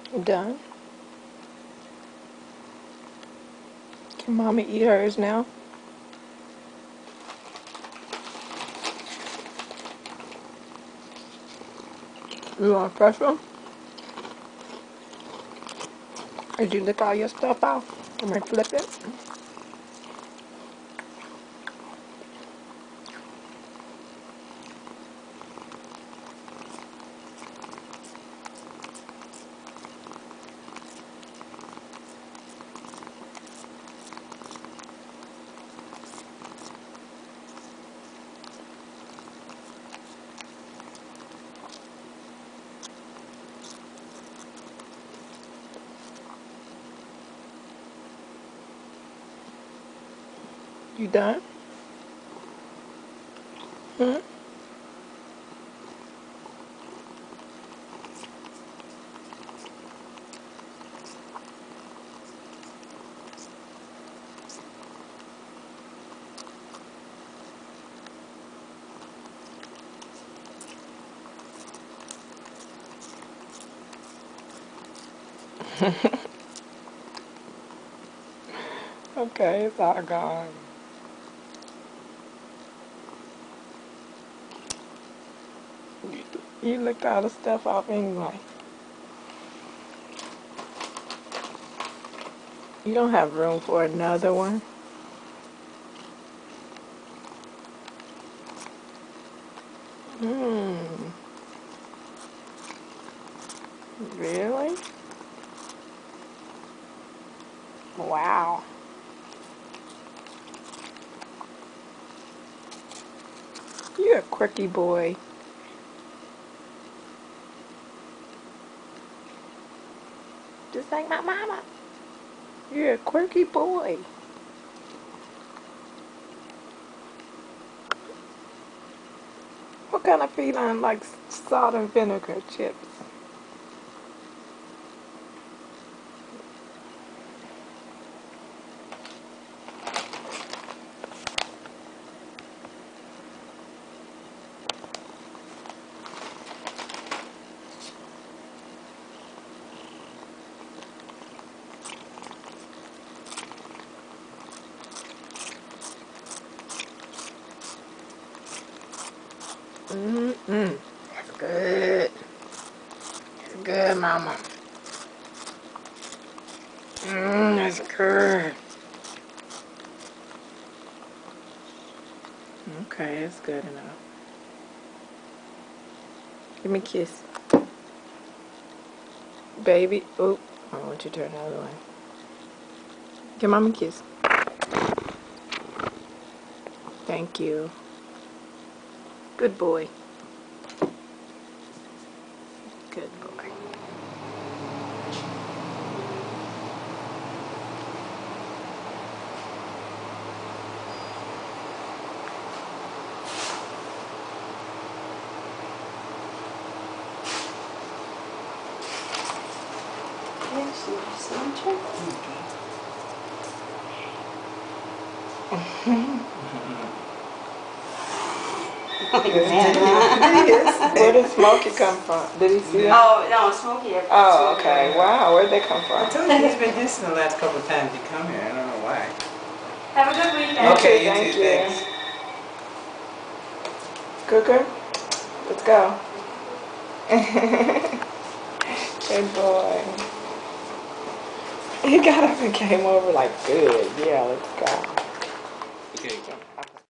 You done? Can Mama eat hers now? You want a fresh one? Or did you lick all your stuff out? I'm gonna flip it. You done? Hmm? Okay, it's all gone. You licked all the stuff off anyway. You don't have room for another one. Hmm. Really? Wow. You're a quirky boy. Just like my mama. You're a quirky boy. What kind of feline likes salt and vinegar chips? That's good. That's good, mama. That's good. Okay, it's good enough. Give me a kiss. Baby. Oop. I want you to turn the other way. Give mama a kiss. Thank you. Good boy. Good boy. Where did Smokey come from? Did he see us? Oh, no, Smokey. Oh, okay. Wow, where'd they come from? I told you he's been distant the last couple of times you come here. I don't know why. Have a good weekend. Okay, you Thank too. you. Thanks. Cooker, let's go. Good boy. He got up and came over like, good. Yeah, let's go. Okay.